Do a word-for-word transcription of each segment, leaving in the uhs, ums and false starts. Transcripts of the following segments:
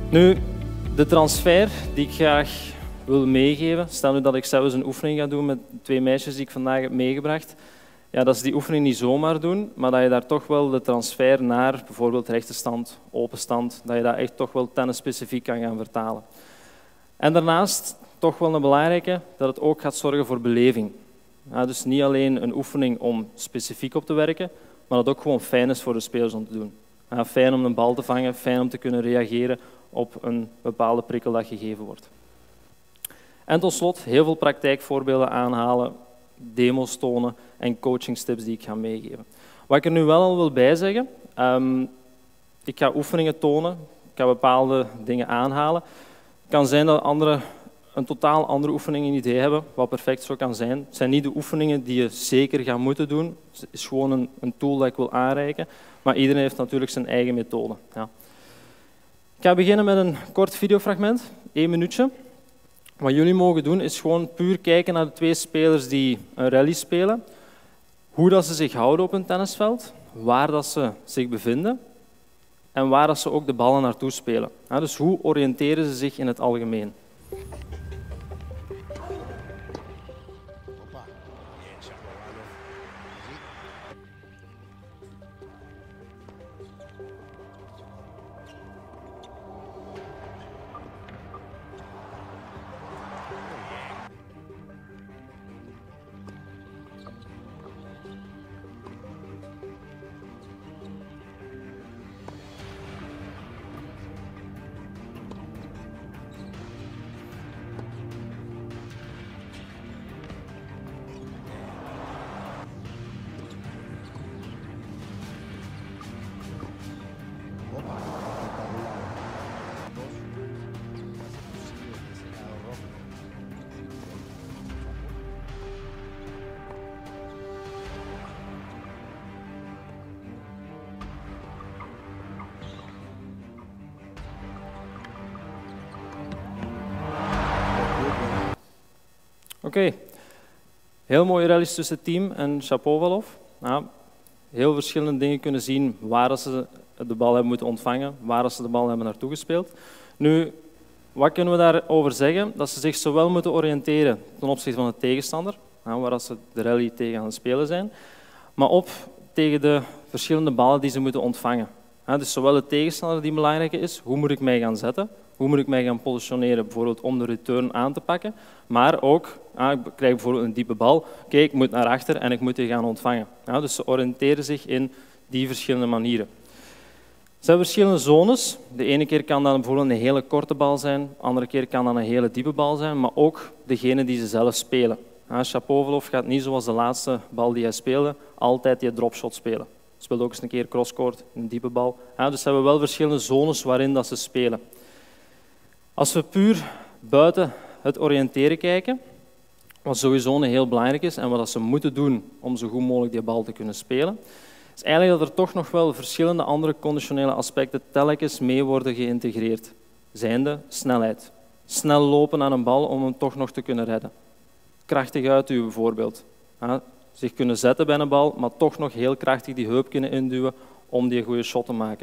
Nu, de transfer die ik graag wil meegeven, stel nu dat ik zelfs een oefening ga doen met twee meisjes die ik vandaag heb meegebracht, ja, dat ze die oefening niet zomaar doen, maar dat je daar toch wel de transfer naar bijvoorbeeld rechte stand, open stand, dat je dat echt toch wel tennisspecifiek kan gaan vertalen. En daarnaast, toch wel een belangrijke, dat het ook gaat zorgen voor beleving. Ja, dus niet alleen een oefening om specifiek op te werken, maar dat het ook gewoon fijn is voor de spelers om te doen. Ja, fijn om een bal te vangen, fijn om te kunnen reageren op een bepaalde prikkel dat gegeven wordt. En tot slot heel veel praktijkvoorbeelden aanhalen, demo's tonen en coachingstips die ik ga meegeven. Wat ik er nu wel al wil bijzeggen, um, ik ga oefeningen tonen, ik ga bepaalde dingen aanhalen. Het kan zijn dat anderen een totaal andere oefening een idee hebben, wat perfect zo kan zijn. Het zijn niet de oefeningen die je zeker gaat moeten doen, het is gewoon een, een tool dat ik wil aanreiken, maar iedereen heeft natuurlijk zijn eigen methode. Ja. Ik ga beginnen met een kort videofragment, één minuutje. Wat jullie mogen doen is gewoon puur kijken naar de twee spelers die een rally spelen, hoe dat ze zich houden op een tennisveld, waar dat ze zich bevinden en waar dat ze ook de ballen naartoe spelen. Ja, dus hoe oriënteren ze zich in het algemeen? Oké, okay. Heel mooie rallies tussen Thiem en Shapovalov. Ja, heel verschillende dingen kunnen zien waar ze de bal hebben moeten ontvangen, waar ze de bal hebben naartoe gespeeld. Nu, wat kunnen we daarover zeggen? Dat ze zich zowel moeten oriënteren ten opzichte van de tegenstander, ja, waar ze de rally tegen aan het spelen zijn, maar op tegen de verschillende ballen die ze moeten ontvangen. Ja, dus zowel de tegenstander die belangrijk is, hoe moet ik mij gaan zetten, hoe moet ik mij gaan positioneren, bijvoorbeeld om de return aan te pakken, maar ook, ja, ik krijg bijvoorbeeld een diepe bal, oké, ik moet naar achter en ik moet die gaan ontvangen. Ja, dus ze oriënteren zich in die verschillende manieren. Er zijn verschillende zones. De ene keer kan dat bijvoorbeeld een hele korte bal zijn, de andere keer kan dat een hele diepe bal zijn, maar ook degene die ze zelf spelen. Ja, Shapovalov gaat niet zoals de laatste bal die hij speelde, altijd die dropshot spelen. Hij speelt ook eens een keer crosscourt, een diepe bal. Ja, dus ze hebben wel verschillende zones waarin dat ze spelen. Als we puur buiten het oriënteren kijken, wat sowieso heel belangrijk is en wat ze moeten doen om zo goed mogelijk die bal te kunnen spelen, is eigenlijk dat er toch nog wel verschillende andere conditionele aspecten telkens mee worden geïntegreerd. Zijnde snelheid. Snel lopen aan een bal om hem toch nog te kunnen redden. Krachtig uitduwen bijvoorbeeld. Ja, zich kunnen zetten bij een bal, maar toch nog heel krachtig die heup kunnen induwen om die goede shot te maken.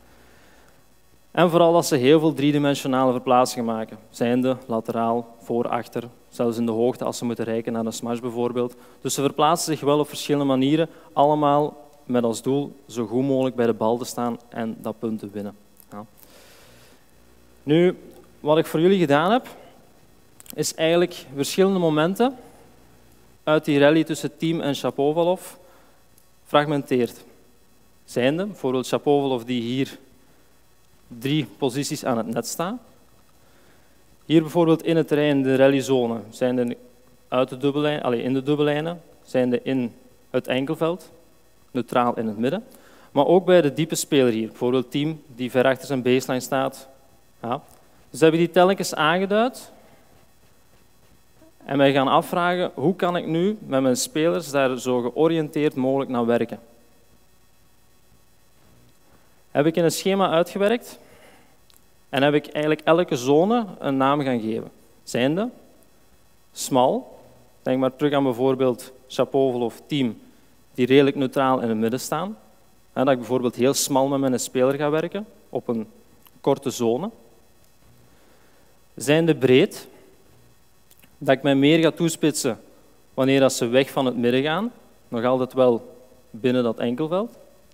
En vooral dat ze heel veel driedimensionale verplaatsingen maken. Zijnde, lateraal, voor, achter, zelfs in de hoogte als ze moeten reiken naar een smash bijvoorbeeld. Dus ze verplaatsen zich wel op verschillende manieren, allemaal met als doel zo goed mogelijk bij de bal te staan en dat punt te winnen. Ja. Nu, wat ik voor jullie gedaan heb, is eigenlijk verschillende momenten uit die rally tussen Thiem en Shapovalov fragmenteerd. Zijnde, bijvoorbeeld Shapovalov die hier drie posities aan het net staat. Hier bijvoorbeeld in het terrein de rallyzone zijn de uit de dubbellijn, allez, in de dubbellijnen, zijn de in het enkelveld, neutraal in het midden. Maar ook bij de diepe speler hier, bijvoorbeeld Thiem die ver achter zijn baseline staat. Ja. Dus hebben die telkens aangeduid. En wij gaan afvragen, hoe kan ik nu met mijn spelers daar zo georiënteerd mogelijk naar werken? Heb ik in een schema uitgewerkt en heb ik eigenlijk elke zone een naam gaan geven. Zijnde, smal, denk maar terug aan bijvoorbeeld Shapovalov, Thiem, die redelijk neutraal in het midden staan. En dat ik bijvoorbeeld heel smal met mijn speler ga werken, op een korte zone. zijnde breed, dat ik mij meer ga toespitsen wanneer dat ze weg van het midden gaan, nog altijd wel binnen dat enkelveld.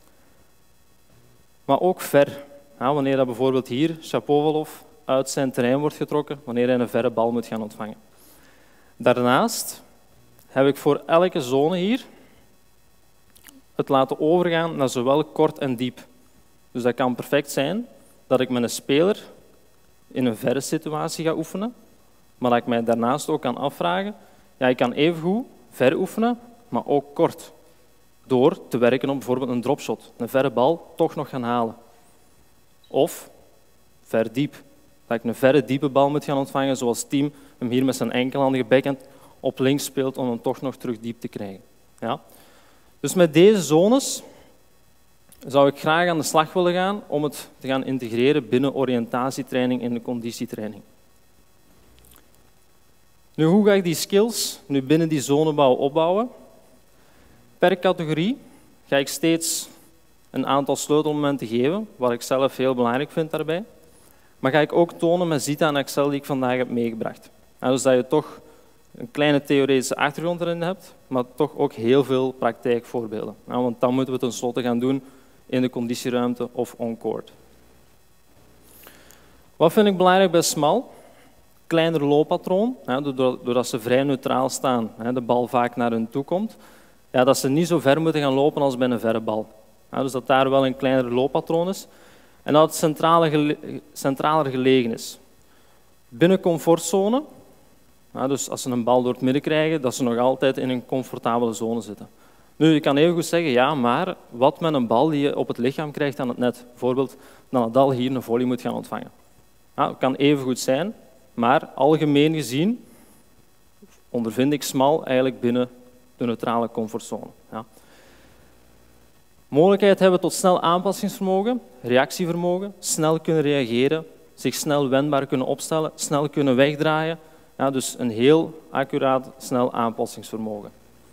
Maar ook ver, ja, wanneer dat bijvoorbeeld hier Shapovalov uit zijn terrein wordt getrokken, wanneer hij een verre bal moet gaan ontvangen. Daarnaast heb ik voor elke zone hier het laten overgaan naar zowel kort en diep. Dus dat kan perfect zijn dat ik met een speler in een verre situatie ga oefenen, maar dat ik mij daarnaast ook kan afvragen, ja, ik kan evengoed ver oefenen, maar ook kort. Door te werken op bijvoorbeeld een dropshot, een verre bal toch nog gaan halen. Of ver diep, dat ik een verre diepe bal moet gaan ontvangen, zoals Team hem hier met zijn enkelhandige backhand op links speelt om hem toch nog terug diep te krijgen. Ja? Dus met deze zones zou ik graag aan de slag willen gaan om het te gaan integreren binnen oriëntatietraining en de conditietraining. Nu, hoe ga ik die skills nu binnen die zonebouw opbouwen? Per categorie ga ik steeds een aantal sleutelmomenten geven, wat ik zelf heel belangrijk vind daarbij. Maar ga ik ook tonen met Zita en Excel die ik vandaag heb meegebracht. En dus dat je toch een kleine theoretische achtergrond erin hebt, maar toch ook heel veel praktijkvoorbeelden. Ja, want dan moeten we het tenslotte gaan doen in de conditieruimte of on-court. Wat vind ik belangrijk bij smal? Kleiner looppatroon, ja, doordat ze vrij neutraal staan, de bal vaak naar hun toe komt, ja, dat ze niet zo ver moeten gaan lopen als bij een verre bal. Ja, dus dat daar wel een kleiner looppatroon is en dat het centrale gele centraler gelegen is. Binnen comfortzone, ja, dus als ze een bal door het midden krijgen, dat ze nog altijd in een comfortabele zone zitten. Nu, je kan even goed zeggen, ja, maar wat met een bal die je op het lichaam krijgt aan het net? Bijvoorbeeld dat Nadal hier een volley moet gaan ontvangen. Ja, dat kan even goed zijn, maar algemeen gezien ondervind ik smal eigenlijk binnen de neutrale comfortzone. Ja. Mogelijkheid hebben tot snel aanpassingsvermogen, reactievermogen, snel kunnen reageren, zich snel wendbaar kunnen opstellen, snel kunnen wegdraaien. Ja, dus een heel accuraat, snel aanpassingsvermogen.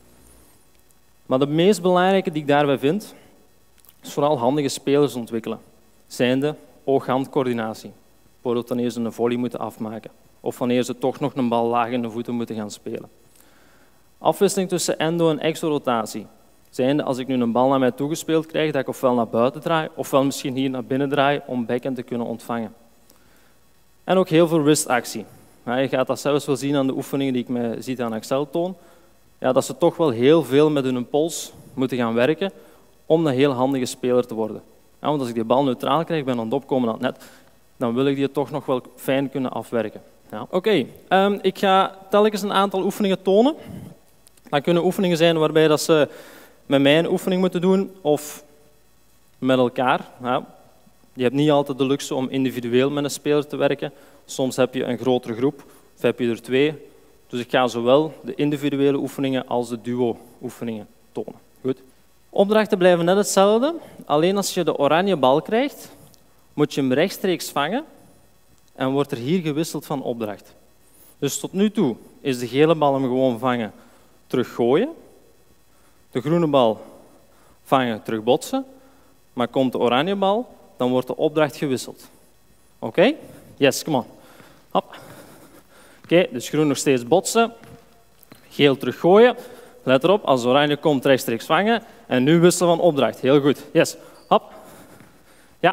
Maar de meest belangrijke die ik daarbij vind, is vooral handige spelers ontwikkelen. Zijnde oog-handcoördinatie. Bijvoorbeeld wanneer ze een volley moeten afmaken. Of wanneer ze toch nog een bal laag in de voeten moeten gaan spelen. Afwisseling tussen endo- en exo-rotatie. Zijnde als ik nu een bal naar mij toegespeeld krijg, dat ik ofwel naar buiten draai, ofwel misschien hier naar binnen draai om backhand te kunnen ontvangen. En ook heel veel wristactie. Ja, je gaat dat zelfs wel zien aan de oefeningen die ik met Zita en Excel toon. Ja, dat ze toch wel heel veel met hun pols moeten gaan werken om een heel handige speler te worden. Ja, want als ik die bal neutraal krijg bij een opkomen aan het net, dan wil ik die toch nog wel fijn kunnen afwerken. Ja. Oké, okay, um, ik ga telkens een aantal oefeningen tonen. Dat kunnen oefeningen zijn waarbij dat ze met mij een oefening moeten doen of met elkaar. Ja. Je hebt niet altijd de luxe om individueel met een speler te werken. Soms heb je een grotere groep of heb je er twee. Dus ik ga zowel de individuele oefeningen als de duo-oefeningen tonen. Goed. Opdrachten blijven net hetzelfde. Alleen als je de oranje bal krijgt, moet je hem rechtstreeks vangen en wordt er hier gewisseld van opdracht. Dus tot nu toe is de gele bal hem gewoon vangen, terug gooien. De groene bal vangen, terug botsen. Maar komt de oranje bal, dan wordt de opdracht gewisseld. Oké? Okay? Yes, come on. Hop. Oké, okay, dus groen nog steeds botsen. Geel terug gooien. Let erop, als oranje komt, rechtstreeks vangen. En nu wisselen van opdracht. Heel goed. Yes. Hop. Ja.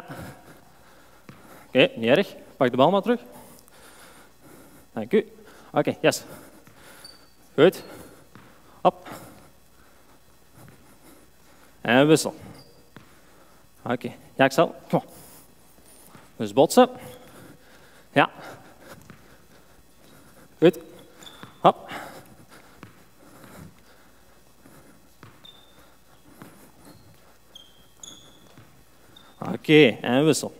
Oké, okay, niet erg. Pak de bal maar terug. Dank u. Oké, okay, yes. Goed. Hop. En wissel. Oké. Okay. Ja, ik zal. Kom op. Dus botsen. Ja. Goed. Hop. Oké, okay, en wissel.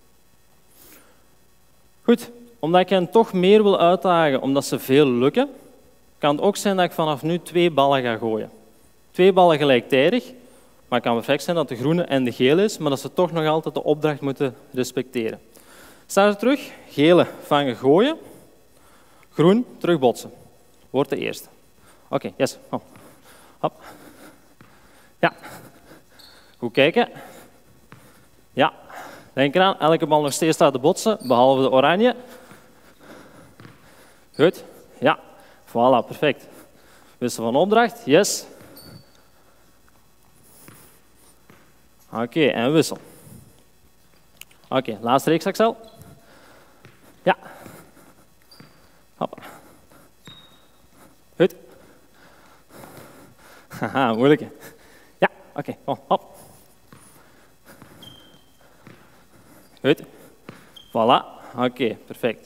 Goed, omdat ik hen toch meer wil uitdagen, omdat ze veel lukken, kan het ook zijn dat ik vanaf nu twee ballen ga gooien. Twee ballen gelijktijdig, maar het kan perfect zijn dat de groene en de gele is, maar dat ze toch nog altijd de opdracht moeten respecteren. Sta er terug, gele vangen gooien, groen terug botsen. Wordt de eerste. Oké, okay, yes. Oh. Hop. Ja. Goed kijken. Ja. Denk eraan, elke bal nog steeds staat te botsen, behalve de oranje. Goed. Ja. Voilà, perfect. Wissel van opdracht. Yes. Oké, okay, en wissel. Oké, okay, laatste reeks, Axel. Ja. Hoppa. Goed. Haha, moeilijke. Ja, oké, okay, kom, hop. Goed. Voilà. Oké, okay, perfect.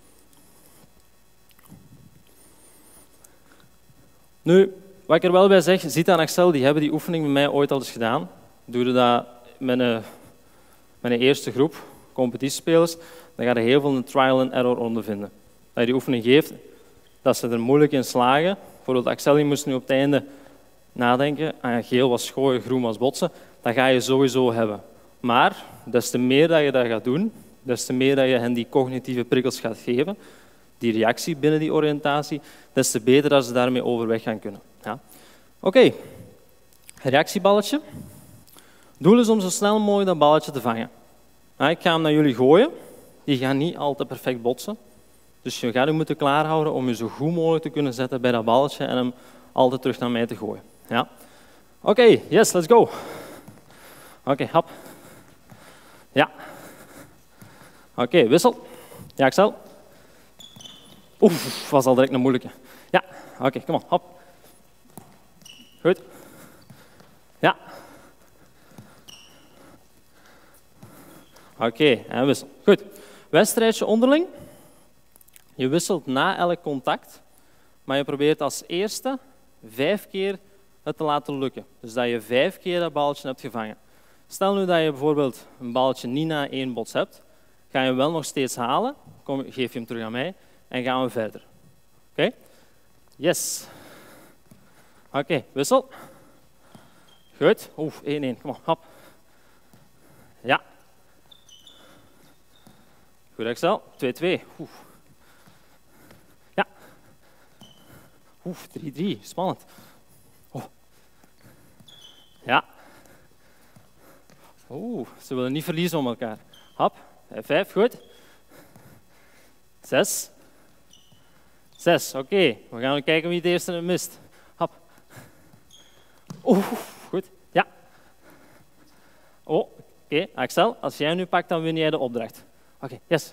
Nu, wat ik er wel bij zeg, Zita en Axel, die hebben die oefening bij mij ooit al eens gedaan. Doe dat met een, met een eerste groep competitiespelers, dan ga je heel veel een trial and error ondervinden. Dat je die oefening geeft, dat ze er moeilijk in slagen. Bijvoorbeeld Axel die moest nu op het einde nadenken, ah, geel was gooien, groen was botsen. Dat ga je sowieso hebben. Maar des te meer dat je dat gaat doen, des te meer dat je hen die cognitieve prikkels gaat geven, die reactie binnen die oriëntatie, des te beter dat ze daarmee overweg gaan kunnen. Ja. Oké, okay. Reactieballetje. Doel is om zo snel mogelijk dat balletje te vangen. Ja, ik ga hem naar jullie gooien. Die gaan niet altijd perfect botsen. Dus je gaat je moeten klaarhouden om je zo goed mogelijk te kunnen zetten bij dat balletje en hem altijd terug naar mij te gooien. Ja. Oké, okay, yes, let's go. Oké, okay, hap. Ja. Oké, okay, wissel. Ja, Axel. Oef, was al direct een moeilijke. Ja, oké, okay, kom op, hop. Goed. Ja. Oké, okay, en wissel. Goed. Wedstrijdje onderling. Je wisselt na elk contact, maar je probeert als eerste vijf keer het te laten lukken. Dus dat je vijf keer dat balletje hebt gevangen. Stel nu dat je bijvoorbeeld een balletje niet na één bots hebt, ga je hem wel nog steeds halen, kom, geef je hem terug aan mij en gaan we verder. Oké? Okay? Yes. Oké, okay, wissel. Goed. Oeh, één één. Kom op, hop. Ja. Goed, Axel. twee twee. Oeh. Ja. Oeh, drie drie. Spannend. Oh. Ja. Oeh, ze willen niet verliezen om elkaar. Hop. vijf, goed. zes. zes, oké. Okay. We gaan kijken wie het eerste mist. Hop. Oeh, goed. Ja. Oh, oké. Okay. Axel, als jij nu pakt, dan win jij de opdracht. Oké, okay. Yes.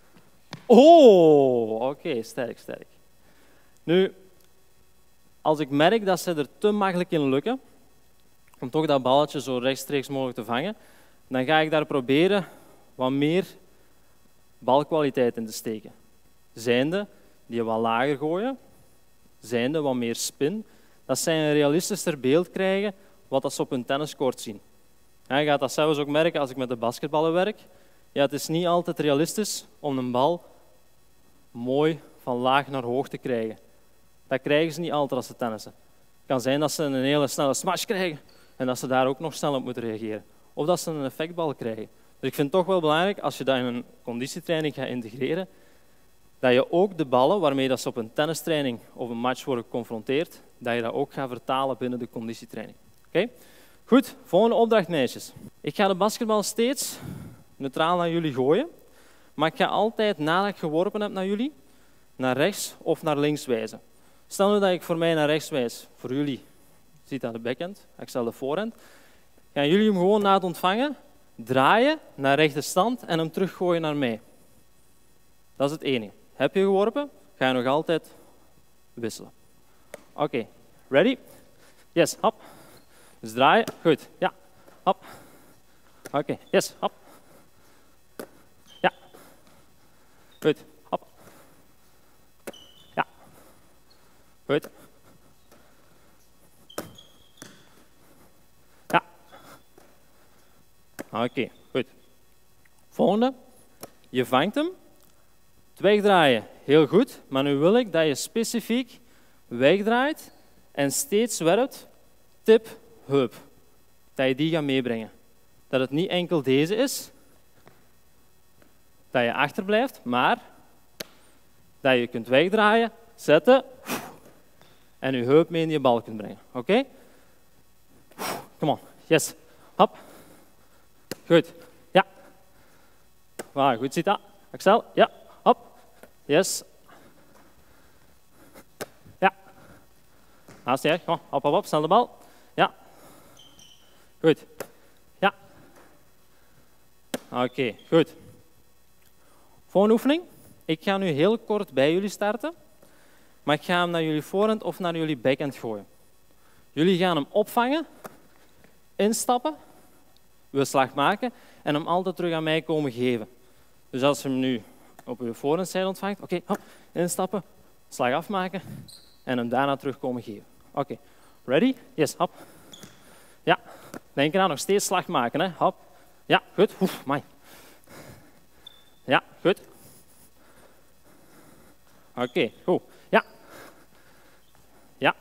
Oh, oké. Okay. Sterk, sterk. Nu, als ik merk dat ze er te makkelijk in lukken, om toch dat balletje zo rechtstreeks mogelijk te vangen, dan ga ik daar proberen wat meer balkwaliteit in te steken. Zijnde die wat lager gooien, zijnde wat meer spin, dat zij een realistischer beeld krijgen wat dat ze op hun tenniscourt zien. Ja, je gaat dat zelfs ook merken als ik met de basketballen werk. Ja, het is niet altijd realistisch om een bal mooi van laag naar hoog te krijgen. Dat krijgen ze niet altijd als ze tennissen. Het kan zijn dat ze een hele snelle smash krijgen en dat ze daar ook nog snel op moeten reageren. Of dat ze een effectbal krijgen. Dus ik vind het toch wel belangrijk, als je dat in een conditietraining gaat integreren, dat je ook de ballen waarmee dat ze op een tennistraining of een match worden geconfronteerd, dat je dat ook gaat vertalen binnen de conditietraining. Oké? Okay? Goed, volgende opdracht, meisjes. Ik ga de basketbal steeds neutraal naar jullie gooien, maar ik ga altijd, nadat ik geworpen heb naar jullie, naar rechts of naar links wijzen. Stel nu dat ik voor mij naar rechts wijs, voor jullie ziet dat de backhand, ik stel de voorhand, gaan jullie hem gewoon na het ontvangen draaien naar rechte stand en hem teruggooien naar mij. Dat is het enige. Heb je geworpen, ga je nog altijd wisselen. Oké, okay. Ready? Yes, hop. Dus draaien, goed, ja, hop. Oké, okay. Yes, hop. Ja. Goed, hop. Ja. Goed. Ja. Oké, okay. Goed. Volgende. Je vangt hem. Wegdraaien, heel goed, maar nu wil ik dat je specifiek wegdraait en steeds werpt, tip, heup. Dat je die gaat meebrengen. Dat het niet enkel deze is, dat je achterblijft, maar dat je kunt wegdraaien, zetten en je heup mee in je bal kunt brengen. Oké? Okay? Come on, yes. Hop. Goed. Ja. Wow, goed zit dat. Axel, ja. Hop. Yes. Naast je, kom, hop, hop, hop, snel de bal. Ja. Goed. Ja. Oké, okay, goed. Volgende oefening. Ik ga nu heel kort bij jullie starten, maar ik ga hem naar jullie voorhand of naar jullie backhand gooien. Jullie gaan hem opvangen, instappen, weer slag maken en hem altijd terug aan mij komen geven. Dus als je hem nu op je voorhandzijde ontvangt, oké, okay, instappen, slag afmaken en hem daarna terug komen geven. Oké, okay. Ready? Yes, hop. Ja, denk eraan, nog steeds slag maken, hè. Hop. Ja, goed. Oef, my. Ja, goed. Oké, okay, goed. Ja. Ja.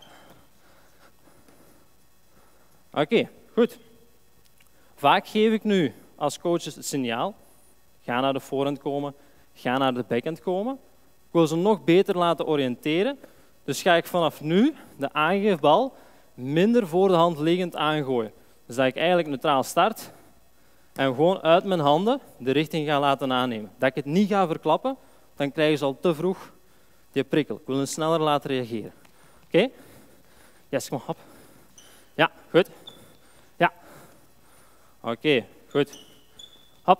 Oké, okay, goed. Vaak geef ik nu als coach het signaal, ga naar de voorhand komen, ga naar de backhand komen. Ik wil ze nog beter laten oriënteren, dus ga ik vanaf nu de aangeefbal minder voor de hand liggend aangooien. Dus dat ik eigenlijk neutraal start en gewoon uit mijn handen de richting ga laten aannemen. Dat ik het niet ga verklappen, dan krijgen ze al te vroeg die prikkel. Ik wil hen sneller laten reageren. Oké? Okay? Yes, kom op. Ja, goed. Ja. Oké, okay, goed. Hop.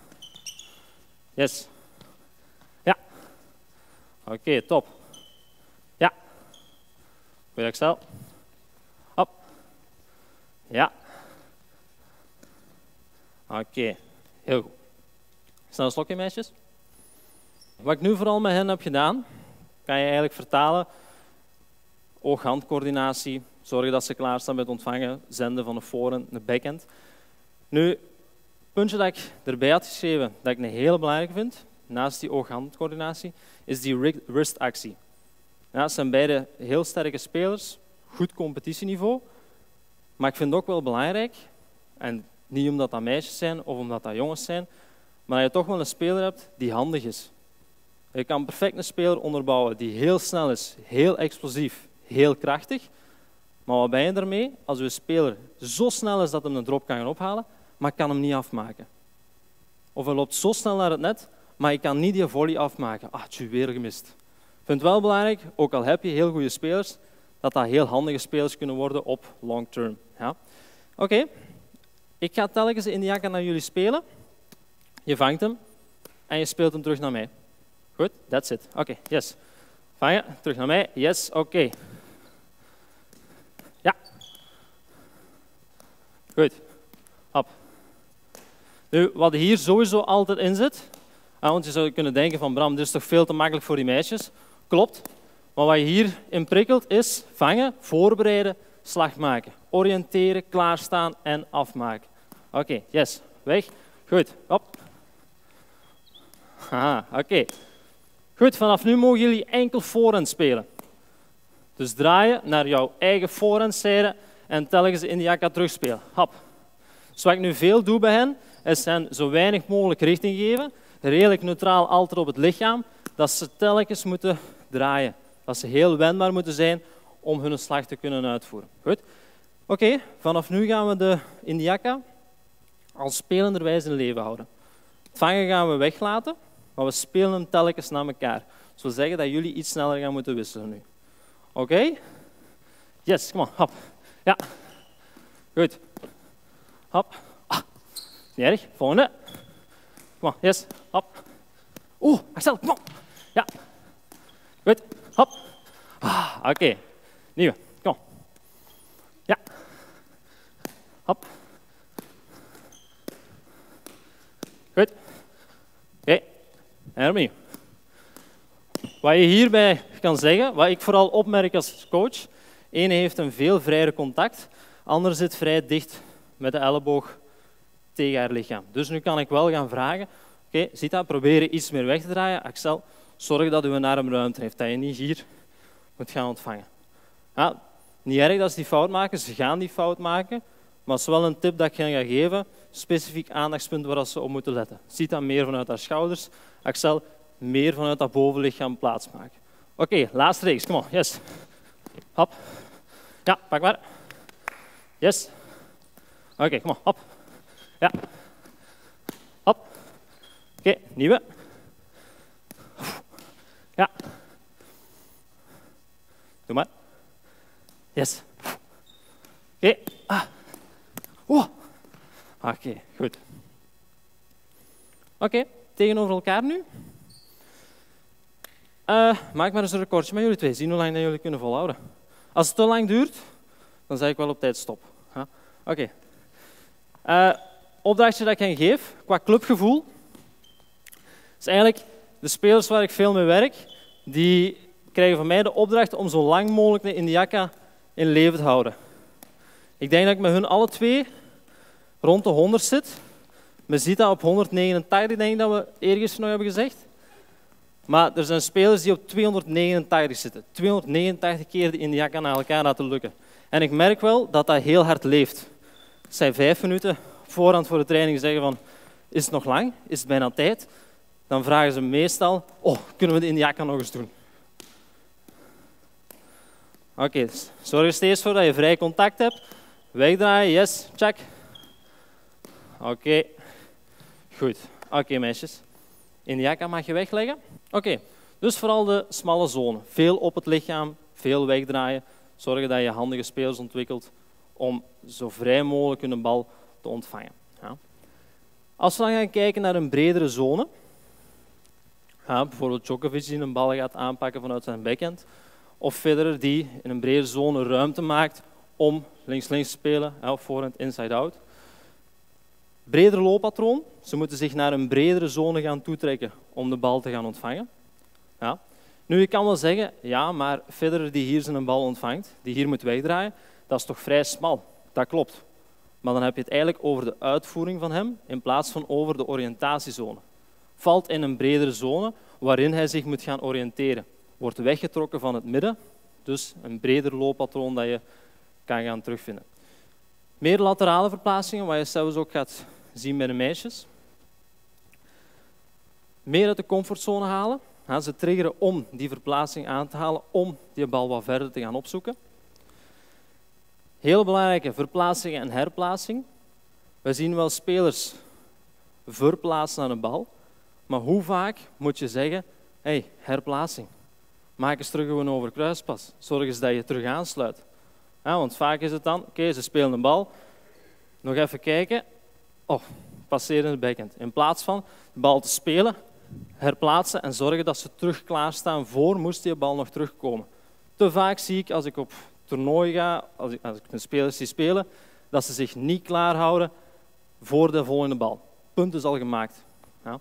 Yes. Ja. Oké, okay, top. Ja. Goed, Axel. Hop. Ja. Oké, okay, heel goed. Snel een slokje, meisjes. Wat ik nu vooral met hen heb gedaan, kan je eigenlijk vertalen. Oog-handcoördinatie, zorgen dat ze klaarstaan met ontvangen, zenden van de voorhand, de backhand. Nu, het puntje dat ik erbij had geschreven, dat ik een hele belangrijke vind, naast die oog-handcoördinatie, is die wristactie. Ja, het zijn beide heel sterke spelers, goed competitieniveau, maar ik vind het ook wel belangrijk, en niet omdat dat meisjes zijn of omdat dat jongens zijn, maar dat je toch wel een speler hebt die handig is. Je kan perfect een speler onderbouwen die heel snel is, heel explosief, heel krachtig. Maar wat ben je daarmee? Als je speler zo snel is dat hij een drop kan gaan ophalen, maar kan hem niet afmaken. Of hij loopt zo snel naar het net, maar je kan niet die volley afmaken. Ah, tjoe, weer gemist. Ik vind het wel belangrijk, ook al heb je heel goede spelers, dat dat heel handige spelers kunnen worden op long term. Ja? Oké, okay. Ik ga telkens in de jakken naar jullie spelen. Je vangt hem en je speelt hem terug naar mij. Goed, that's it. Oké, okay, yes. Vangen, terug naar mij. Yes, oké. Okay. Ja. Goed. Hop. Nu, wat hier sowieso altijd in zit, want je zou kunnen denken van Bram, dit is toch veel te makkelijk voor die meisjes. Klopt. Maar wat je hierin prikkelt is vangen, voorbereiden, slag maken. Oriënteren, klaarstaan en afmaken. Oké, okay, yes. Weg. Goed. Hop. Haha, oké. Okay. Goed, vanaf nu mogen jullie enkel voorhand spelen. Dus draaien naar jouw eigen voorhandzijde en telkens in de jakka terugspelen. Hop. Dus wat ik nu veel doe bij hen, is hen zo weinig mogelijk richting geven, redelijk neutraal altijd op het lichaam, dat ze telkens moeten draaien. Dat ze heel wendbaar moeten zijn om hun slag te kunnen uitvoeren. Goed. Oké, okay, vanaf nu gaan we de Indiaka als spelenderwijs in leven houden. Het vangen gaan we weglaten, maar we spelen hem telkens naar elkaar. Dat wil zeggen dat jullie iets sneller gaan moeten wisselen nu. Oké? Okay? Yes, kom op, hop. Ja. Goed. Hop. Ah. Niet erg. Volgende. Kom op, yes. Hop. Oeh, Axel, kom op. Ja. Goed. Hop. Ah, oké. Okay. Nieuwe. Kom. Ja. Hop. Goed. Oké. Okay. En opnieuw. Wat je hierbij kan zeggen, wat ik vooral opmerk als coach, ene heeft een veel vrijer contact, ander zit vrij dicht met de elleboog tegen haar lichaam. Dus nu kan ik wel gaan vragen, oké, okay, ziet dat, proberen iets meer weg te draaien. Axel, zorg dat uw arm ruimte heeft, dat je niet hier moet gaan ontvangen. Ja, niet erg dat ze die fout maken, ze gaan die fout maken, maar het is wel een tip dat ik hen ga geven, specifiek aandachtspunt waar ze op moeten letten. Ziet dat meer vanuit haar schouders. Axel, meer vanuit dat bovenlichaam plaatsmaken. Oké, okay, laatste reeks, kom op, yes. Hop. Ja, pak maar. Yes. Oké, okay, kom op, hop. Ja. Hop. Oké, okay, nieuwe. Ja. Doe maar. Yes. Oké. Okay. Ah. Oh. Oké, okay, goed. Oké, okay, tegenover elkaar nu. Uh, maak maar eens een recordje met jullie twee. Zien hoe lang dat jullie kunnen volhouden. Als het te lang duurt, dan zeg ik wel op tijd stop. Huh? Oké. Okay. Uh, opdrachtje dat ik hen geef, qua clubgevoel, is eigenlijk de spelers waar ik veel mee werk, die krijgen van mij de opdracht om zo lang mogelijk de Indiaka in leven te houden. Ik denk dat ik met hun alle twee rond de honderd zit. Men ziet dat op honderdnegenentachtig, denk ik dat we eergisteren nog hebben gezegd. Maar er zijn spelers die op tweehonderdnegenentachtig zitten. tweehonderdnegenentachtig keer de Indiaka naar elkaar laten lukken. En ik merk wel dat dat heel hard leeft. Het zijn vijf minuten op voorhand voor de training zeggen van, is het nog lang? Is het bijna tijd? Dan vragen ze meestal, oh, kunnen we de Indiaka nog eens doen? Oké, okay, dus zorg er steeds voor dat je vrij contact hebt. Wegdraaien, yes, check. Oké, okay. Goed. Oké, okay, meisjes. Indiaka mag je wegleggen. Oké, okay. Dus vooral de smalle zone. Veel op het lichaam, veel wegdraaien. Zorgen dat je handige spelers ontwikkelt om zo vrij mogelijk een bal te ontvangen. Ja. Als we dan gaan kijken naar een bredere zone, ja, bijvoorbeeld Djokovic die een bal gaat aanpakken vanuit zijn backhand, of Federer die in een brede zone ruimte maakt om links-links te spelen, of voorhand inside-out. Breder looppatroon. Ze moeten zich naar een bredere zone gaan toetrekken om de bal te gaan ontvangen. Ja. Nu, je kan wel zeggen, ja, maar Federer die hier zijn bal ontvangt, die hier moet wegdraaien, dat is toch vrij smal. Dat klopt. Maar dan heb je het eigenlijk over de uitvoering van hem in plaats van over de oriëntatiezone. Valt in een bredere zone waarin hij zich moet gaan oriënteren. Wordt weggetrokken van het midden, dus een breder looppatroon dat je kan gaan terugvinden. Meer laterale verplaatsingen, wat je zelfs ook gaat zien bij de meisjes. Meer uit de comfortzone halen. Ze triggeren om die verplaatsing aan te halen, om die bal wat verder te gaan opzoeken. Heel belangrijke verplaatsing en herplaatsing. We zien wel spelers verplaatsen naar een bal, maar hoe vaak moet je zeggen, hey, herplaatsing. Maak eens terug een overkruispas. Zorg eens dat je terug aansluit. Ja, want vaak is het dan, oké, okay, ze spelen een bal, nog even kijken, oh, passeren de backhand. In plaats van de bal te spelen, herplaatsen en zorgen dat ze terug klaarstaan voor moest die bal nog terugkomen. Te vaak zie ik als ik op toernooi ga, als ik, als ik mijn spelers zie spelen, dat ze zich niet klaar houden voor de volgende bal. Punt is al gemaakt. Ja.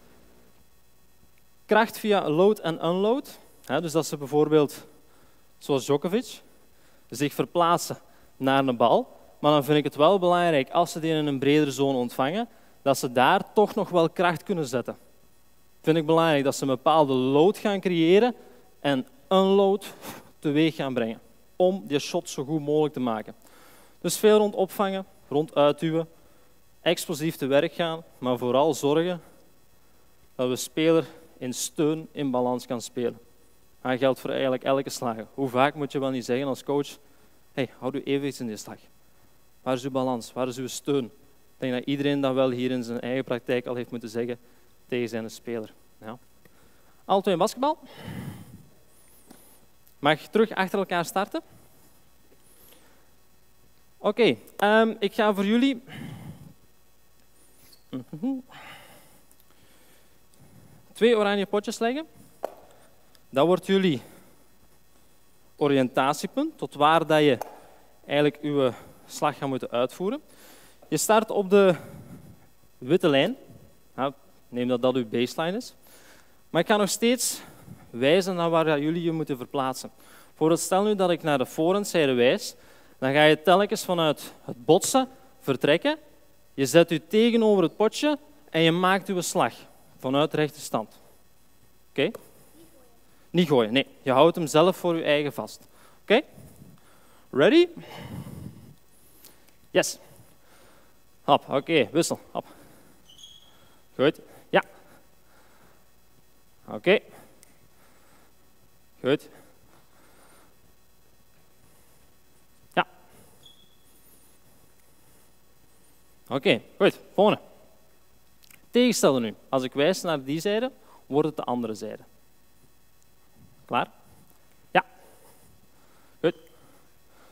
Kracht via load en unload. Ja, dus dat ze bijvoorbeeld, zoals Djokovic, zich verplaatsen naar een bal. Maar dan vind ik het wel belangrijk, als ze die in een bredere zone ontvangen, dat ze daar toch nog wel kracht kunnen zetten. Vind ik belangrijk dat ze een bepaalde load gaan creëren en unload teweeg gaan brengen. Om die shot zo goed mogelijk te maken. Dus veel rond opvangen, rond uitduwen, explosief te werk gaan, maar vooral zorgen dat we speler in steun in balans kan spelen. Dat geldt voor eigenlijk elke slag. Hoe vaak moet je wel niet zeggen als coach, hey, houd uw evenwicht in die slag. Waar is uw balans? Waar is uw steun? Ik denk dat iedereen dat wel hier in zijn eigen praktijk al heeft moeten zeggen tegen zijn speler. Ja. Alle twee in basketbal. Mag je terug achter elkaar starten? Oké, okay, um, ik ga voor jullie twee oranje potjes leggen. Dat wordt jullie oriëntatiepunt, tot waar dat je eigenlijk je slag gaat moeten uitvoeren. Je start op de witte lijn. Ja, neem dat dat uw baseline is. Maar ik ga nog steeds wijzen naar waar jullie je moeten verplaatsen. Bijvoorbeeld, stel nu dat ik naar de voorhandzijde wijs, dan ga je telkens vanuit het botsen vertrekken. Je zet je tegenover het potje en je maakt je slag vanuit de rechte stand. Oké? Okay? Niet gooien, nee. Je houdt hem zelf voor je eigen vast. Oké? Okay? Ready? Yes. Hop, oké, okay. Wissel. Hop. Goed. Ja. Oké. Okay. Goed. Ja. Oké, okay. Goed. Volgende. Tegenstellen nu. Als ik wijs naar die zijde, wordt het de andere zijde. Klaar? Ja. Goed.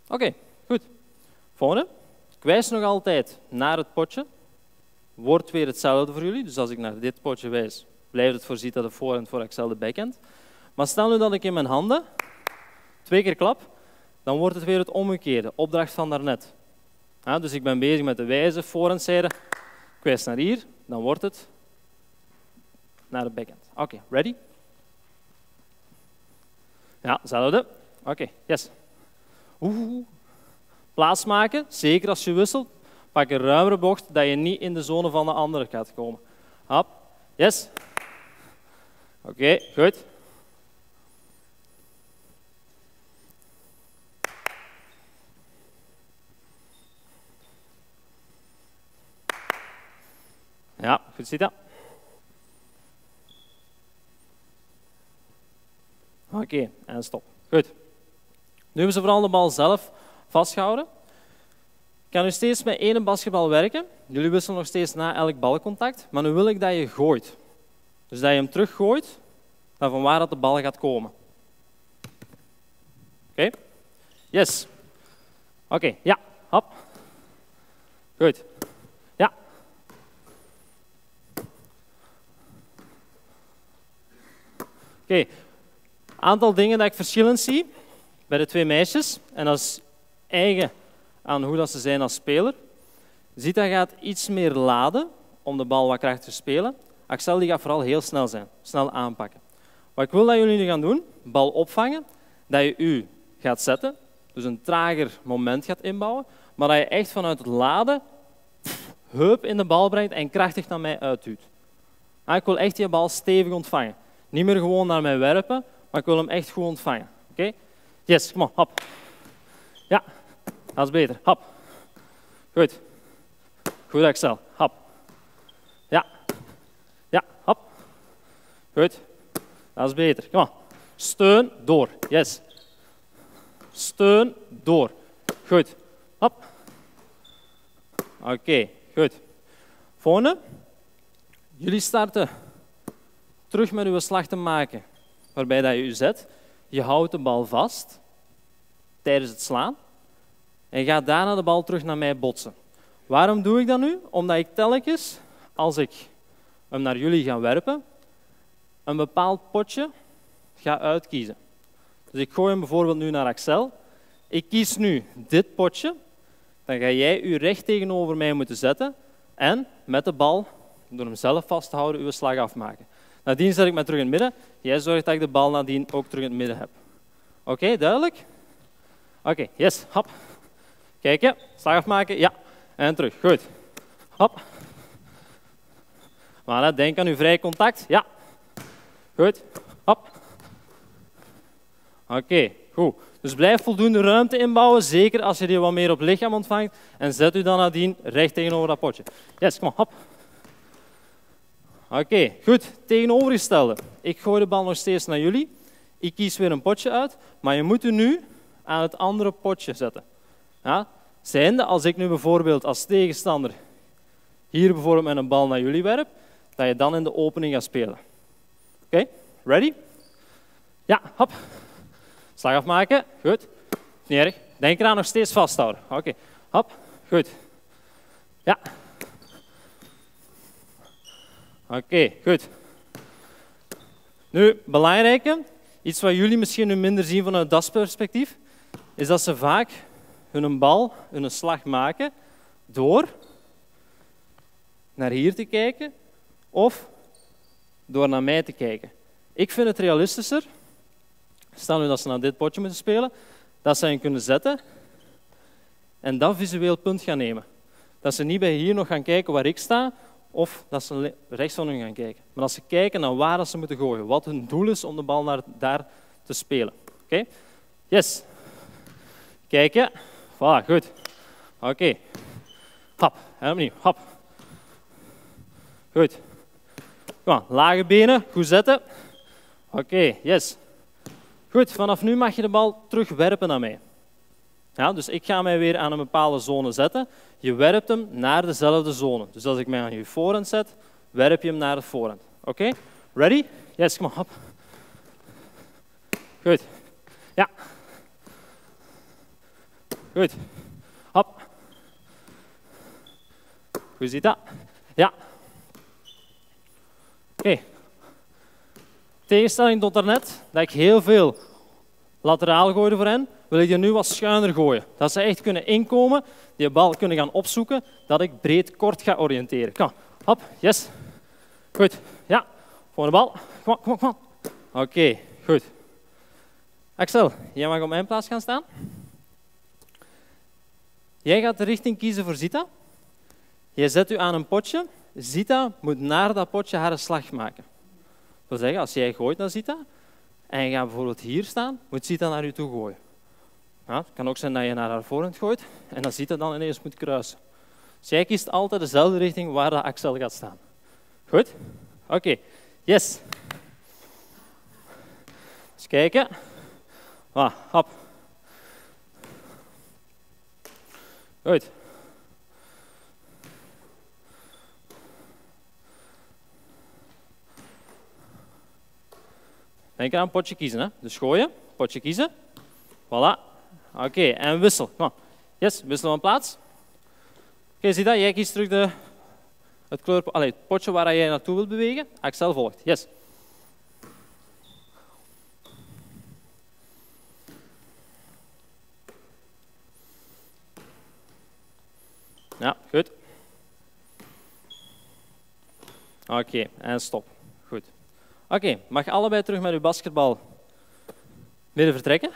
Oké, okay, goed. Volgende. Ik wijs nog altijd naar het potje. Wordt weer hetzelfde voor jullie. Dus als ik naar dit potje wijs, blijft het voorzien dat de voorhand voor Axel de backhand. Maar stel nu dat ik in mijn handen twee keer klap, dan wordt het weer het omgekeerde. Opdracht van daarnet. Ja, dus ik ben bezig met de wijze, voorhandzijde. Ik wijs naar hier, dan wordt het naar de backhand. Oké, okay, ready? Ja, hetzelfde. Oké, okay, yes. Oeh. Plaats maken, zeker als je wisselt. Pak een ruimere bocht, dat je niet in de zone van de andere gaat komen. Hop, yes. Oké, okay, goed. Ja, goed zitten. Oké, okay, en stop. Goed. Nu hebben ze vooral de bal zelf vastgehouden. Ik kan nu steeds met één basketbal werken. Jullie wisselen nog steeds na elk balcontact, maar nu wil ik dat je gooit. Dus dat je hem teruggooit naar van waar dat de bal gaat komen. Oké? Okay. Yes. Oké, okay. Ja. Hop. Goed. Ja. Oké. Okay. Aantal dingen dat ik verschillend zie bij de twee meisjes. En dat is eigen aan hoe dat ze zijn als speler. Zita gaat iets meer laden om de bal wat krachtig te spelen. Axel die gaat vooral heel snel zijn, snel aanpakken. Wat ik wil dat jullie nu gaan doen, bal opvangen, dat je u gaat zetten, dus een trager moment gaat inbouwen, maar dat je echt vanuit het laden pff, heup in de bal brengt en krachtig naar mij uitduwt. Ik wil echt die bal stevig ontvangen. Niet meer gewoon naar mij werpen, maar ik wil hem echt goed ontvangen. Oké? Okay? Yes, kom op, hop. Ja. Dat is beter. Hop. Goed. Goed, Axel. Hop. Ja. Ja, hop. Goed. Dat is beter. Kom maar. Steun door. Yes. Steun door. Goed. Hop. Oké, okay. Goed. Volgende. Jullie starten terug met uw slag te maken, waarbij dat je u zet. Je houdt de bal vast tijdens het slaan. En gaat daarna de bal terug naar mij botsen. Waarom doe ik dat nu? Omdat ik telkens, als ik hem naar jullie ga werpen, een bepaald potje ga uitkiezen. Dus ik gooi hem bijvoorbeeld nu naar Axel. Ik kies nu dit potje. Dan ga jij u recht tegenover mij moeten zetten en met de bal, door hem zelf vast te houden, uw slag afmaken. Nadien zet ik mij terug in het midden. Jij zorgt dat ik de bal nadien ook terug in het midden heb. Oké, okay, duidelijk? Oké, okay, yes, hop. Kijken, slag afmaken, ja. En terug, goed. Hop. Voilà, denk aan uw vrij contact, ja. Goed, hop. Oké, okay, goed. Dus blijf voldoende ruimte inbouwen, zeker als je die wat meer op lichaam ontvangt. En zet u dan nadien recht tegenover dat potje. Yes, kom op, hop. Oké, okay, goed. Tegenovergestelde. Ik gooi de bal nog steeds naar jullie. Ik kies weer een potje uit, maar je moet u nu aan het andere potje zetten. Ja? Zijnde, als ik nu bijvoorbeeld als tegenstander hier bijvoorbeeld met een bal naar jullie werp, dat je dan in de opening gaat spelen. Oké, okay? Ready? Ja, hop. Slag afmaken, goed. Niet erg. Denk eraan nog steeds vasthouden. Oké, okay. Hop, goed. Ja. Oké, okay, goed. Nu, belangrijke, iets wat jullie misschien nu minder zien vanuit dat perspectief, is dat ze vaak hun bal, hun slag maken door naar hier te kijken of door naar mij te kijken. Ik vind het realistischer, stel nu dat ze naar dit potje moeten spelen, dat ze hen kunnen zetten en dat visueel punt gaan nemen. Dat ze niet bij hier nog gaan kijken waar ik sta, of dat ze rechts van hun gaan kijken. Maar dat ze kijken naar waar ze moeten gooien, wat hun doel is om de bal naar daar te spelen. Oké? Okay? Yes. Kijken. Voilà, goed. Oké. Okay. Hop. En opnieuw. Hop. Goed. Kom aan. Lage benen. Goed zetten. Oké. Okay. Yes. Goed. Vanaf nu mag je de bal terugwerpen naar mij. Ja, dus ik ga mij weer aan een bepaalde zone zetten. Je werpt hem naar dezelfde zone. Dus als ik mij aan je voorhand zet, werp je hem naar het voorhand. Oké? Okay? Ready? Yes, kom op. Goed. Ja. Goed. Hop. Hoe ziet dat? Ja. Oké. Okay. Tegenstelling tot daarnet, dat ik heel veel lateraal gooide voor hen, wil ik die nu wat schuiner gooien. Dat ze echt kunnen inkomen, die bal kunnen gaan opzoeken, dat ik breed kort ga oriënteren. Kom, hop, yes. Goed, ja. Volgende bal. Kom op, kom op, kom op. Oké, okay, goed. Axel, jij mag op mijn plaats gaan staan. Jij gaat de richting kiezen voor Zita. Jij zet u aan een potje. Zita moet naar dat potje haar slag maken. Dat wil zeggen, als jij gooit naar Zita en je gaat bijvoorbeeld hier staan, moet Zita naar je toe gooien. Ja, het kan ook zijn dat je naar haar voorhand gooit en dat Zita dan ineens moet kruisen. Dus jij kiest altijd dezelfde richting waar de Axel gaat staan. Goed? Oké. Okay. Yes. Eens kijken. Ah, hop. Goed. Denk aan een potje kiezen. Hè? Dus gooien, potje kiezen. Voilà. Oké, okay, en wissel. Kom maar. Yes, wissel van plaats. Oké, okay, zie dat? Jij kiest terug de, het, kleur, allez, het potje waar jij naartoe wilt bewegen. Axel volgt. Yes. Ja, goed. Oké, okay, en stop. Goed. Oké, okay, mag allebei terug met uw basketbal midden vertrekken.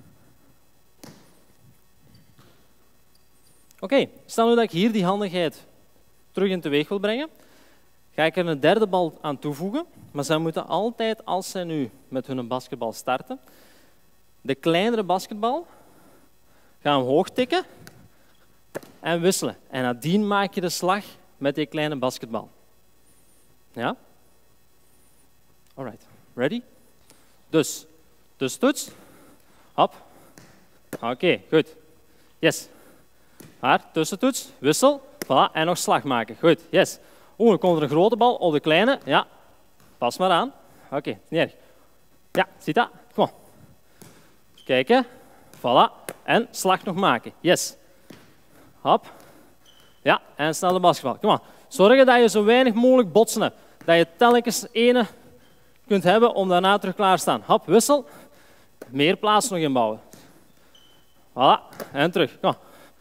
Oké, okay, stel nu dat ik hier die handigheid terug in teweeg wil brengen, ga ik er een derde bal aan toevoegen, maar zij moeten altijd, als zij nu met hun basketbal starten, de kleinere basketbal gaan hoog tikken en wisselen. En nadien maak je de slag met die kleine basketbal. Ja? Alright, ready? Dus, dus toets. Hop. Oké, okay, goed. Yes. Haar, tussentoets, wissel. Voilà, en nog slag maken. Goed, yes. Oeh, dan komt er een grote bal op de kleine. Ja, pas maar aan. Oké, okay, niet erg. Ja, zie dat? Kom op. Kijken. Voilà. En slag nog maken. Yes. Hop. Ja, en snel de basketbal. Kom maar. Zorg dat je zo weinig mogelijk botsen hebt. Dat je telkens ene kunt hebben om daarna terug klaar te staan. Hop, wissel. Meer plaats nog inbouwen. Voilà. En terug. Kom maar.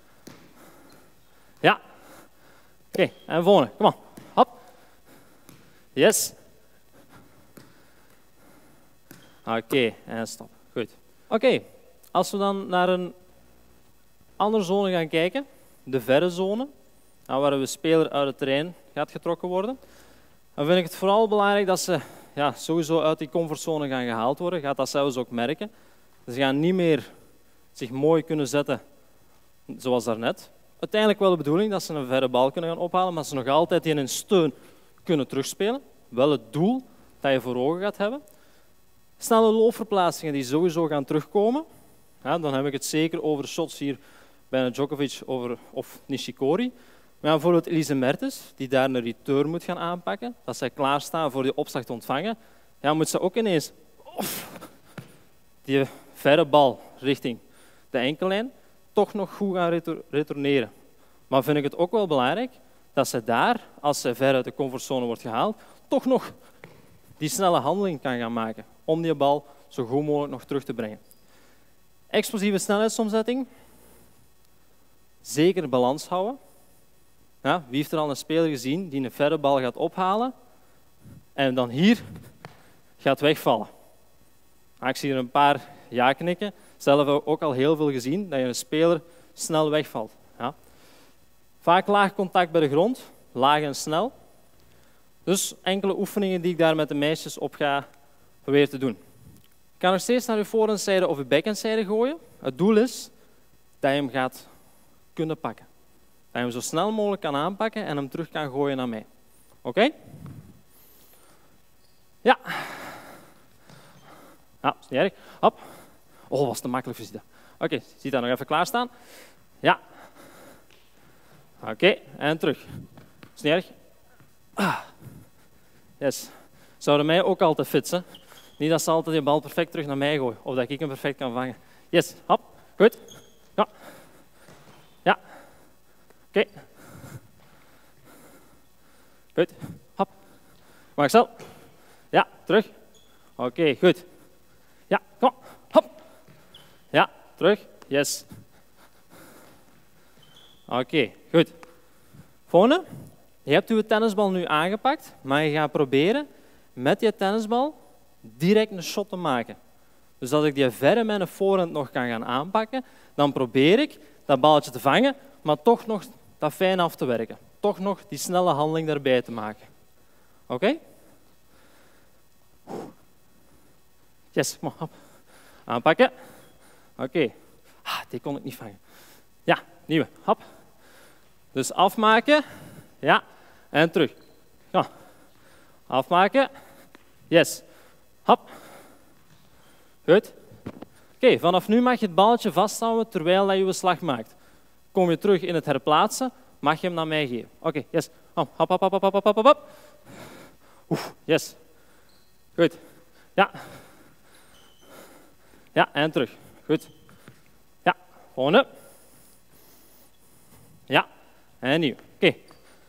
Ja. Oké, okay. En volgende. Kom maar. Hop. Yes. Oké, okay. En stop. Goed. Oké, okay. Als we dan naar een andere zone gaan kijken, de verre zone, waar een speler uit het terrein gaat getrokken worden, dan vind ik het vooral belangrijk dat ze ja, sowieso uit die comfortzone gaan gehaald worden. Gaat dat zelfs ook merken. Ze gaan niet meer zich mooi kunnen zetten zoals daarnet. Uiteindelijk wel de bedoeling dat ze een verre bal kunnen gaan ophalen, maar ze nog altijd in een steun kunnen terugspelen. Wel het doel dat je voor ogen gaat hebben. Snelle loopverplaatsingen die sowieso gaan terugkomen. Ja, dan heb ik het zeker over shots hier bij een Djokovic over, of Nishikori. Maar bijvoorbeeld Elise Mertens, die daar een return moet gaan aanpakken, dat zij klaarstaan voor die opslag te ontvangen, ja, moet ze ook ineens of, die verre bal richting de enkellijn toch nog goed gaan retourneren. Maar vind ik het ook wel belangrijk dat ze daar, als ze ver uit de comfortzone wordt gehaald, toch nog die snelle handeling kan gaan maken om die bal zo goed mogelijk nog terug te brengen. Explosieve snelheidsomzetting. Zeker balans houden. Ja, wie heeft er al een speler gezien die een verre bal gaat ophalen en dan hier gaat wegvallen? Ah, ik zie er een paar ja knikken. Zelf ook al heel veel gezien dat je een speler snel wegvalt. Ja. Vaak laag contact bij de grond, laag en snel. Dus enkele oefeningen die ik daar met de meisjes op ga proberen te doen. Je kan nog steeds naar je voorhandzijde of je backhandzijde gooien. Het doel is dat je hem gaat kunnen pakken. Dat je hem zo snel mogelijk kan aanpakken en hem terug kan gooien naar mij. Oké? Okay? Ja. Ja, is niet erg. Hop. Oh, was te makkelijk voor Zita. Oké, okay, zie dat nog even klaarstaan. Ja. Oké, okay, en terug. Is niet erg. Ah. Yes. Zouden mij ook altijd fitsen. Niet dat ze altijd die bal perfect terug naar mij gooien. Of dat ik hem perfect kan vangen. Yes, hop. Goed. Ja. Oké. Goed. Hop. Marcel. Ja, terug. Oké, okay, goed. Ja, kom. Hop. Ja, terug. Yes. Oké, okay, goed. Volgende. Je hebt je tennisbal nu aangepakt, maar je gaat proberen met je tennisbal direct een shot te maken. Dus als ik die verre met een voorhand nog kan gaan aanpakken, dan probeer ik dat balletje te vangen, maar toch nog dat fijn af te werken. Toch nog die snelle handeling daarbij te maken. Oké? Okay? Yes, kom op. Aanpakken. Oké. Okay. Ah, die kon ik niet vangen. Ja, nieuwe. Hop. Dus afmaken. Ja. En terug. Ja. Afmaken. Yes. Hop. Goed. Oké, okay, vanaf nu mag je het balletje vasthouden terwijl je je slag maakt. Kom je terug in het herplaatsen, mag je hem naar mij geven. Oké, okay, yes. Hop, hop, hop, hop, hop, hop, hop, hop. Oef, yes. Goed. Ja. Ja, en terug. Goed. Ja, volgende. Ja, en nieuw. Oké. Okay.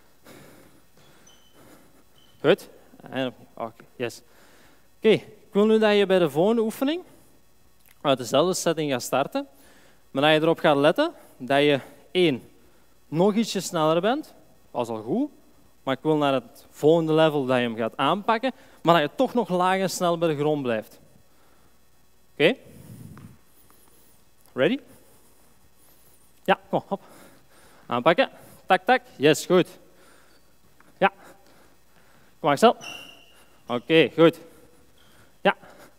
Goed. En opnieuw. Oké, okay, yes. Oké, okay. Ik wil nu dat je bij de volgende oefening uit dezelfde setting gaat starten, maar dat je erop gaat letten dat je één, nog ietsje sneller bent, dat is al goed, maar ik wil naar het volgende level dat je hem gaat aanpakken, maar dat je toch nog laag en snel bij de grond blijft. Oké? Okay. Ready? Ja, kom op. Aanpakken. Tak, tak. Yes, goed. Ja. Kom maar, stel. Oké, okay, goed. Ja.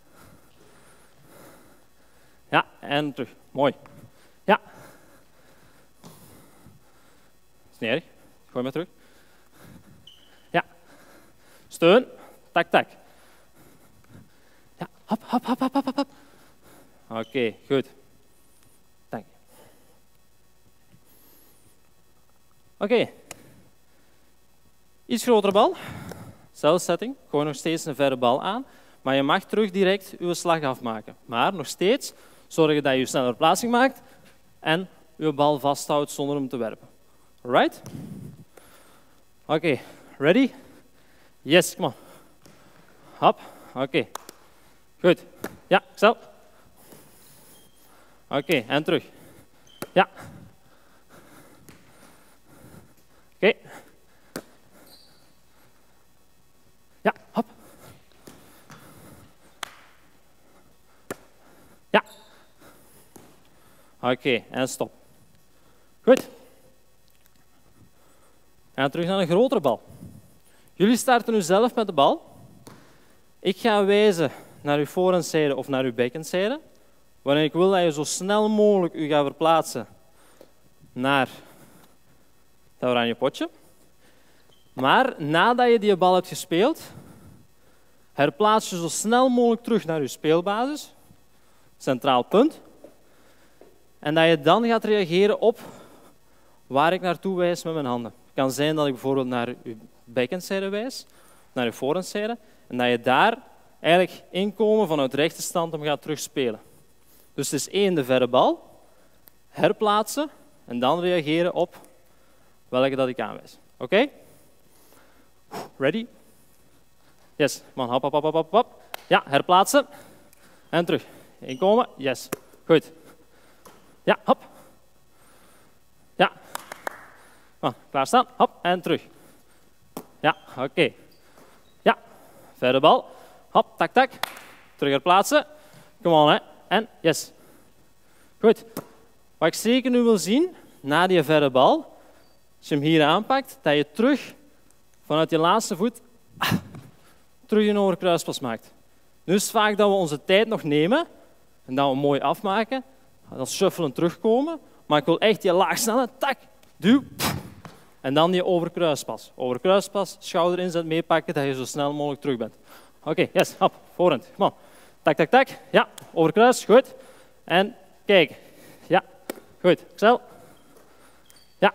Ja, en terug. Mooi. Ja. Is niet erg. Gooi maar terug. Ja. Steun. Tak, tak. Ja, hop, hop, hop, hop, hop, hop. Oké, okay, goed. Dank je. Oké. Okay. Iets grotere bal. Zelfde setting. Gooi nog steeds een verre bal aan. Maar je mag terug direct je slag afmaken. Maar nog steeds zorgen dat je snelle verplaatsing maakt en je bal vasthoudt zonder hem te werpen. Alright? Oké, okay. Ready? Yes, kom op. Hop, oké. Okay. Goed. Ja, stel. Oké, okay. En terug. Ja. Oké. Okay. Ja, hop. Ja. Oké, okay. En stop. Goed. En terug naar een grotere bal. Jullie starten nu zelf met de bal. Ik ga wijzen naar uw voorhandzijde of naar uw backhandzijde. Wanneer ik wil dat je zo snel mogelijk u gaat verplaatsen naar dat oranje potje. Maar nadat je die bal hebt gespeeld, herplaats je zo snel mogelijk terug naar je speelbasis, centraal punt. En dat je dan gaat reageren op waar ik naartoe wijs met mijn handen. Het kan zijn dat ik bijvoorbeeld naar je backhandzijde wijs, naar je voorhandzijde, en dat je daar eigenlijk inkomen vanuit rechte stand hem gaat terugspelen. Dus het is één, de verre bal, herplaatsen en dan reageren op welke dat ik aanwijs. Oké? Okay? Ready? Yes. Man, hop, hop, hop, hop, hop. Ja, herplaatsen. En terug. Inkomen. Yes. Goed. Ja, hop. Ja. Man, klaarstaan. Hop, en terug. Ja, oké. Okay. Ja. Verre bal. Hop, tak, tak. Terug herplaatsen. Come on, hè. En yes. Goed. Wat ik zeker nu wil zien, na die verre bal, als je hem hier aanpakt, dat je terug vanuit je laatste voet ah, terug een overkruispas maakt. Nu is het vaak dat we onze tijd nog nemen en dat we mooi afmaken, dan shuffelen terugkomen, maar ik wil echt die laag snelle, tak, duw, en dan die overkruispas. Overkruispas, schouder inzet, meepakken, dat je zo snel mogelijk terug bent. Oké, okay, yes, hop, voorhand, kom on. Tak, tak, tak, ja, overkruis, goed. En kijk, ja, goed, Axel. Ja.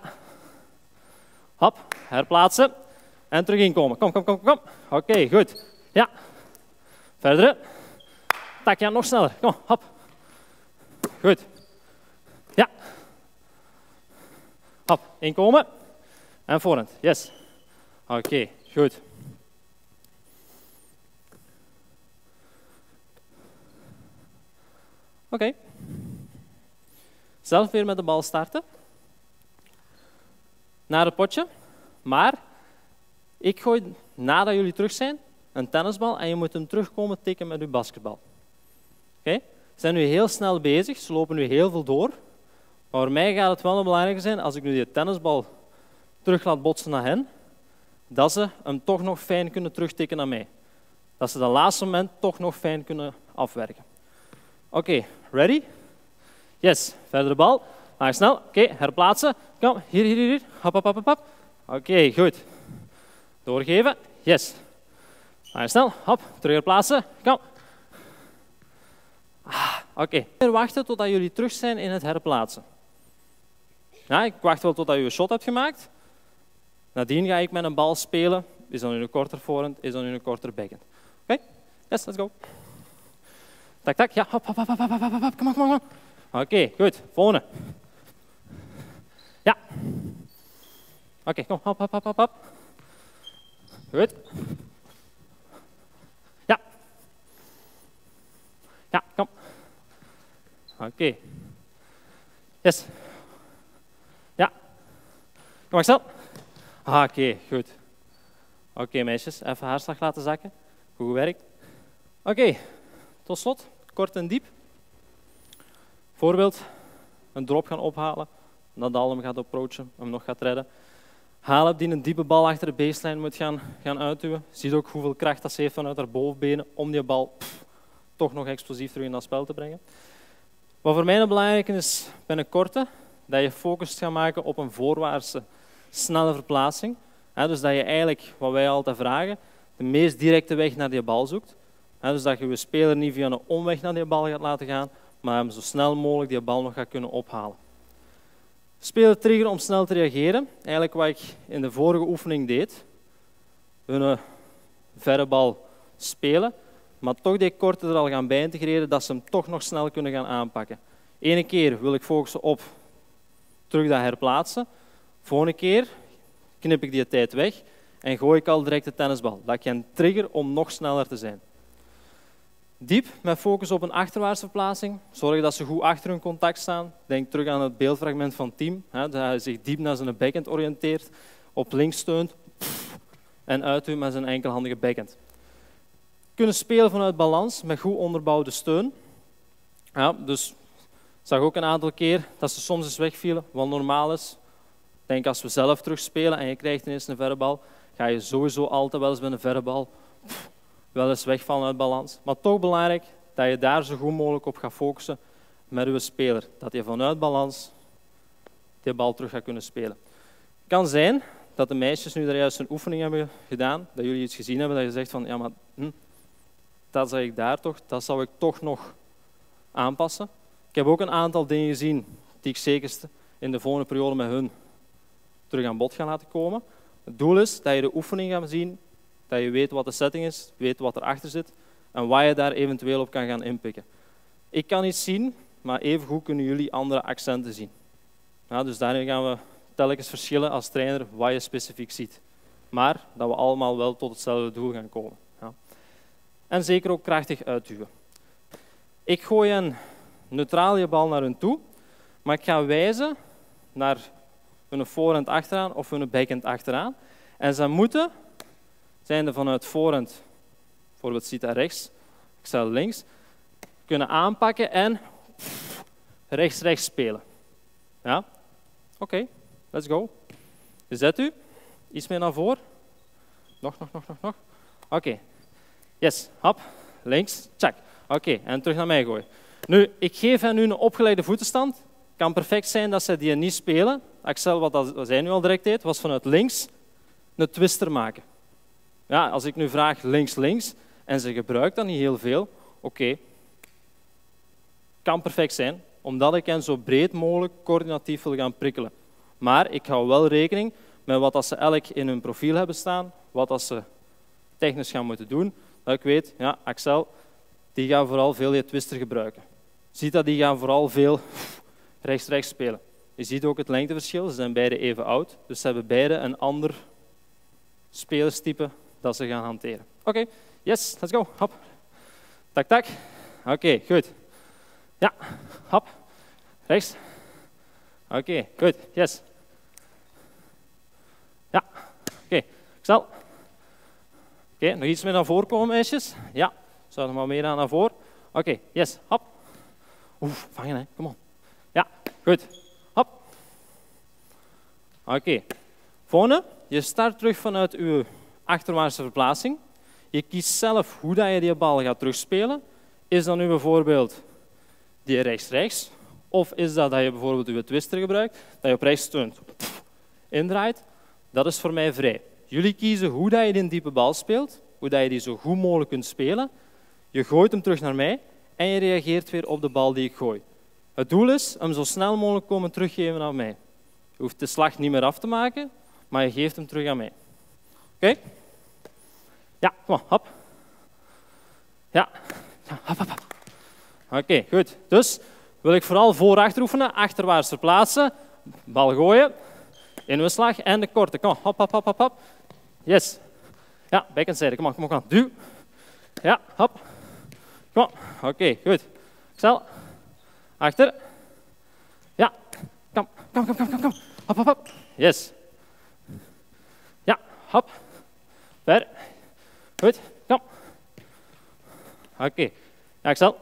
Hop, herplaatsen. En terug inkomen. Kom, kom, kom, kom. Oké, okay, goed. Ja. Verder. Tak, ja, nog sneller. Kom, hop. Goed. Ja. Hop, inkomen. En voorhand. Yes. Oké, okay, goed. Oké. Okay. Zelf weer met de bal starten. Naar het potje. Maar ik gooi, nadat jullie terug zijn, een tennisbal en je moet hem terugkomen tikken met je basketbal. Oké? Okay? Ze zijn nu heel snel bezig, ze lopen nu heel veel door. Maar voor mij gaat het wel belangrijk zijn, als ik nu die tennisbal terug laat botsen naar hen, dat ze hem toch nog fijn kunnen terugtikken naar mij. Dat ze dat laatste moment toch nog fijn kunnen afwerken. Oké, okay, ready? Yes, verder de bal. Ga je snel. Oké, okay, herplaatsen. Kom, hier, hier, hier. Hop, hop, hop, hop. Oké, okay, goed. Doorgeven. Yes. Ga je snel. Hop, terug herplaatsen. Kom. Ah, Oké. Okay. Wachten totdat jullie terug zijn in het herplaatsen. Ja, ik wacht wel totdat je een shot hebt gemaakt. Nadien ga ik met een bal spelen. Is dan nu een korter voorhand, is dan nu een korter backhand. Oké? Okay? Yes, let's go. Tak, tak. Ja, hop, hop, hop, hop, hop, hop, hop. Kom op, kom op. Oké, okay, goed. Volgende. Ja. Oké, okay, kom. Hop, hop, hop, hop, hop. Goed. Ja. Ja, kom. Oké. Okay. Yes. Ja. Kom maar snel. Ah, Oké, okay, goed. Oké, okay, meisjes. Even haarslag laten zakken. Goed gewerkt. Oké, okay. Tot slot. Kort en diep. Voorbeeld. Een drop gaan ophalen. Nadal hem gaat approachen, hem nog gaat redden. Halep die een diepe bal achter de baseline moet gaan, gaan uitduwen. Ziet ook hoeveel kracht dat ze heeft vanuit haar bovenbenen om die bal pff, toch nog explosief terug in dat spel te brengen. Wat voor mij een belangrijke is bij een korte, dat je focus gaat maken op een voorwaartse, snelle verplaatsing. He, dus dat je eigenlijk, wat wij altijd vragen, de meest directe weg naar die bal zoekt. He, dus dat je je speler niet via een omweg naar die bal gaat laten gaan, maar hem zo snel mogelijk die bal nog gaat kunnen ophalen. Speler triggeren om snel te reageren. Eigenlijk wat ik in de vorige oefening deed. Hun verre bal spelen, maar toch die korte er al gaan bij integreren, dat ze hem toch nog snel kunnen gaan aanpakken. Ene keer wil ik focussen op terug dat herplaatsen. Volgende keer knip ik die tijd weg en gooi ik al direct de tennisbal. Dat ik een trigger om nog sneller te zijn. Diep, met focus op een achterwaartse verplaatsing. Zorg dat ze goed achter hun contact staan. Denk terug aan het beeldfragment van Team. Hè, dat hij zich diep naar zijn backhand oriënteert. Op links steunt. Pff, en uitduwt met zijn enkelhandige backhand. Kunnen spelen vanuit balans met goed onderbouwde steun. Ja, dus ik zag ook een aantal keer dat ze soms eens wegvielen, wat normaal is. Denk als we zelf terug spelen en je krijgt ineens een verre bal, ga je sowieso altijd wel eens bij een verre bal pff, wel eens wegvallen uit balans. Maar toch belangrijk dat je daar zo goed mogelijk op gaat focussen met je speler. Dat je vanuit balans die bal terug gaat kunnen spelen. Het kan zijn dat de meisjes nu daar juist een oefening hebben gedaan, dat jullie iets gezien hebben, dat je zegt van, ja maar, hm, dat zag ik daar toch, dat zou ik toch nog aanpassen. Ik heb ook een aantal dingen gezien die ik zeker in de volgende periode met hun terug aan bod ga laten komen. Het doel is dat je de oefening gaat zien, dat je weet wat de setting is, weet wat erachter zit en waar je daar eventueel op kan gaan inpikken. Ik kan iets zien, maar evengoed kunnen jullie andere accenten zien. Ja, dus daarin gaan we telkens verschillen als trainer wat je specifiek ziet. Maar dat we allemaal wel tot hetzelfde doel gaan komen. Ja. En zeker ook krachtig uitduwen. Ik gooi een neutraal bal naar hun toe, maar ik ga wijzen naar hun voorhand achteraan of hun backhand achteraan. En ze moeten, zijn er vanuit voorhand, bijvoorbeeld Sita rechts, ik sta links, kunnen aanpakken en rechts-rechts spelen. Ja? Oké, okay, let's go. Je zet u, iets meer naar voren. Nog, nog, nog, nog, nog. Oké. Okay. Yes, hop, links, check. Oké, okay, en terug naar mij gooien. Nu, ik geef hen nu een opgeleide voetenstand. Het kan perfect zijn dat ze die niet spelen. Axel, wat, dat, wat zij nu al direct deed, was vanuit links een twister maken. Ja, als ik nu vraag links-links en ze gebruikt dat niet heel veel, oké. Okay. Kan perfect zijn, omdat ik hen zo breed mogelijk coördinatief wil gaan prikkelen. Maar ik hou wel rekening met wat dat ze elk in hun profiel hebben staan, wat dat ze technisch gaan moeten doen. Dat ik weet, ja, Axel, die gaat vooral veel die twister gebruiken. Ziet dat die gaan vooral veel rechts-rechts spelen. Je ziet ook het lengteverschil, ze zijn beide even oud, dus ze hebben beide een ander spelerstype dat ze gaan hanteren. Oké, okay. Yes, let's go. Hop. Tak, tak. Oké, okay, goed. Ja, hop. Rechts. Oké, okay, goed. Yes. Ja, oké. Okay. Axel. Oké, okay, nog iets meer naar voren komen, meisjes. Ja, zou nog maar meer naar voren. Oké, okay, yes, hop. Oef, vangen hè, kom op. Ja, goed. Hop. Oké. Okay. Volgende, je start terug vanuit je achterwaartse verplaatsing. Je kiest zelf hoe dat je die bal gaat terugspelen. Is dat nu bijvoorbeeld die rechts-rechts? Of is dat dat je bijvoorbeeld je twister gebruikt, dat je op rechts steunt, indraait? Dat is voor mij vrij. Jullie kiezen hoe dat je die diepe bal speelt, hoe dat je die zo goed mogelijk kunt spelen. Je gooit hem terug naar mij en je reageert weer op de bal die ik gooi. Het doel is hem zo snel mogelijk komen teruggeven aan mij. Je hoeft de slag niet meer af te maken, maar je geeft hem terug aan mij. Oké? Okay? Ja, kom op, hop. Ja, ja hop, hop, hop. Oké, okay, goed. Dus wil ik vooral voor-achter oefenen, achterwaarts verplaatsen, bal gooien, inwisslag en de korte. Kom op, hop, hop, hop, hop, hop. Yes. Ja, backhand kom op, kom op, kom op. Duw. Ja, hop. Kom op. Oké, okay, goed. Stel. Achter. Ja. Kom, kom, kom, kom, kom, kom. Hop, hop, hop. Yes. Ja, hop. Ver. Goed, kom. Oké. Okay. Ja, Axel.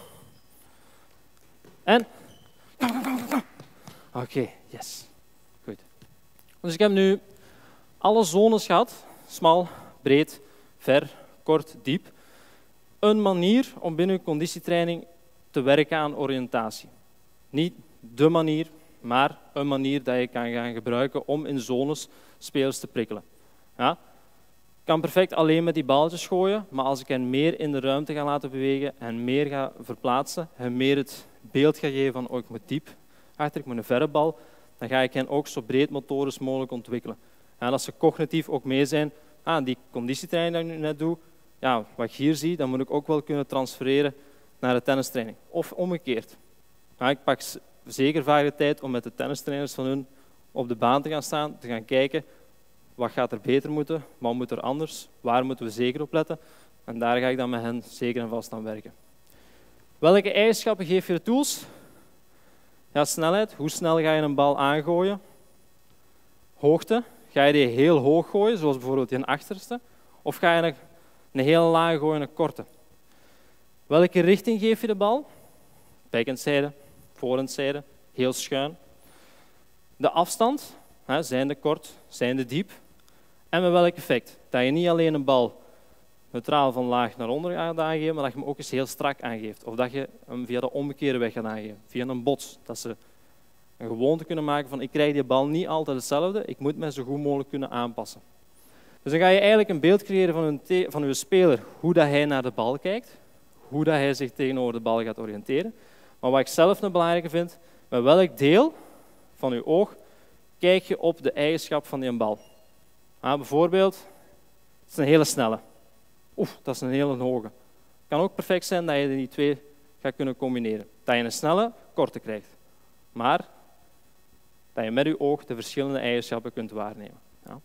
En. Kom, kom, kom, kom. Oké, okay. Yes. Goed. Dus ik heb nu alle zones gehad. Smal, breed, ver, kort, diep. Een manier om binnen je conditietraining te werken aan oriëntatie. Niet de manier, maar een manier dat je kan gaan gebruiken om in zones spelers te prikkelen. Ja? Ik kan perfect alleen met die balletjes gooien, maar als ik hen meer in de ruimte ga laten bewegen en meer ga verplaatsen, en meer het beeld ga geven van oh, ik moet diep achter, ik moet een verre bal, dan ga ik hen ook zo breed motorisch mogelijk ontwikkelen. En als ze cognitief ook mee zijn, ah, die conditietraining die ik nu net doe, ja, wat ik hier zie, dan moet ik ook wel kunnen transfereren naar de tennistraining. Of omgekeerd. Ja, ik pak zeker vaak de tijd om met de tennistrainers van hun op de baan te gaan staan, te gaan kijken wat gaat er beter moeten, wat moet er anders, waar moeten we zeker op letten. En daar ga ik dan met hen zeker en vast aan werken. Welke eigenschappen geef je de tools? Ja, snelheid. Hoe snel ga je een bal aangooien? Hoogte. Ga je die heel hoog gooien, zoals bijvoorbeeld in achterste? Of ga je een, een heel laag gooien, een korte? Welke richting geef je de bal? Backhandzijde, voorhandzijde, heel schuin. De afstand, hè, zijn de kort, zijn de diep. En met welk effect? Dat je niet alleen een bal neutraal van laag naar onder gaat aangeven, maar dat je hem ook eens heel strak aangeeft. Of dat je hem via de omgekeerde weg gaat aangeven, via een bots. Dat ze een gewoonte kunnen maken van ik krijg die bal niet altijd hetzelfde, ik moet mij zo goed mogelijk kunnen aanpassen. Dus dan ga je eigenlijk een beeld creëren van een, van uw speler, hoe dat hij naar de bal kijkt, hoe dat hij zich tegenover de bal gaat oriënteren. Maar wat ik zelf een belangrijke vind, met welk deel van uw oog kijk je op de eigenschap van die bal. Ah, bijvoorbeeld, het is een hele snelle. Oef, dat is een hele hoge. Het kan ook perfect zijn dat je die twee gaat kunnen combineren. Dat je een snelle, korte krijgt. Maar dat je met je oog de verschillende eigenschappen kunt waarnemen. Ja.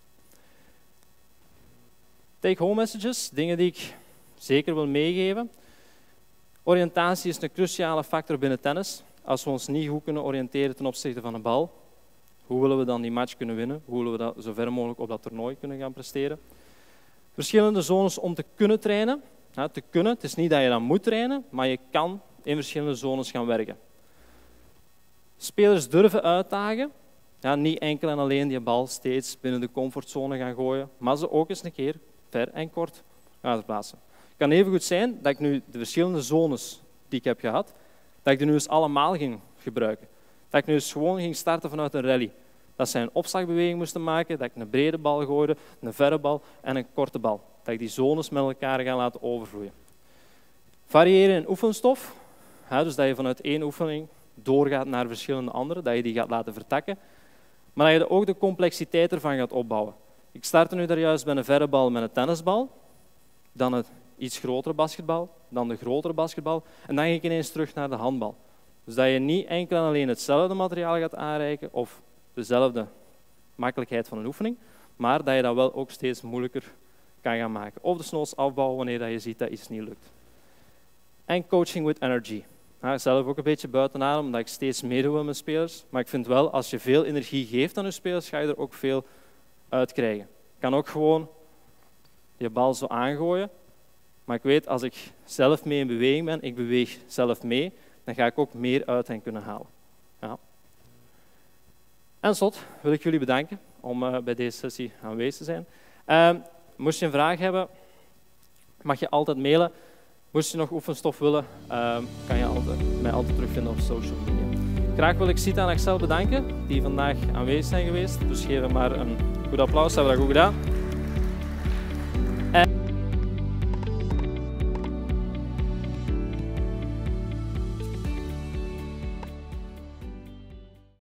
Take-home messages, dingen die ik zeker wil meegeven. Oriëntatie is een cruciale factor binnen tennis. Als we ons niet goed kunnen oriënteren ten opzichte van een bal, hoe willen we dan die match kunnen winnen? Hoe willen we dat zo ver mogelijk op dat toernooi kunnen gaan presteren? Verschillende zones om te kunnen trainen. Ja, te kunnen. Het is niet dat je dan moet trainen, maar je kan in verschillende zones gaan werken. Spelers durven uitdagen. Ja, niet enkel en alleen die bal steeds binnen de comfortzone gaan gooien, maar ze ook eens een keer ver en kort gaan verplaatsen. Het kan even goed zijn dat ik nu de verschillende zones die ik heb gehad, dat ik die nu eens allemaal ging gebruiken. Dat ik nu eens gewoon ging starten vanuit een rally. Dat zij een opslagbeweging moesten maken, dat ik een brede bal gooide, een verre bal en een korte bal. Dat ik die zones met elkaar ga laten overvloeien. Variëren in oefenstof, ja, dus dat je vanuit één oefening doorgaat naar verschillende andere, dat je die gaat laten vertakken, maar dat je ook de complexiteit ervan gaat opbouwen. Ik startte nu daar juist bij een verre bal met een tennisbal, dan een iets grotere basketbal, dan de grotere basketbal en dan ging ik ineens terug naar de handbal. Dus dat je niet enkel en alleen hetzelfde materiaal gaat aanreiken of dezelfde makkelijkheid van een oefening, maar dat je dat wel ook steeds moeilijker kan gaan maken. Of de snows afbouwen wanneer je ziet dat iets niet lukt. En coaching with energy. Nou, zelf ook een beetje buiten adem, omdat ik steeds meer doe met mijn spelers. Maar ik vind wel, als je veel energie geeft aan je spelers, ga je er ook veel uit krijgen. Je kan ook gewoon je bal zo aangooien. Maar ik weet, als ik zelf mee in beweging ben, ik beweeg zelf mee, dan ga ik ook meer uit hen kunnen halen. Ja. En slot wil ik jullie bedanken om uh, bij deze sessie aanwezig te zijn. Uh, moest je een vraag hebben, mag je altijd mailen. Moest je nog oefenstof willen, uh, kan je altijd, mij altijd terugvinden op social media. Graag wil ik Sita en Axel bedanken, die vandaag aanwezig zijn geweest. Dus geef hem maar een goed applaus, dat hebben we dat goed gedaan.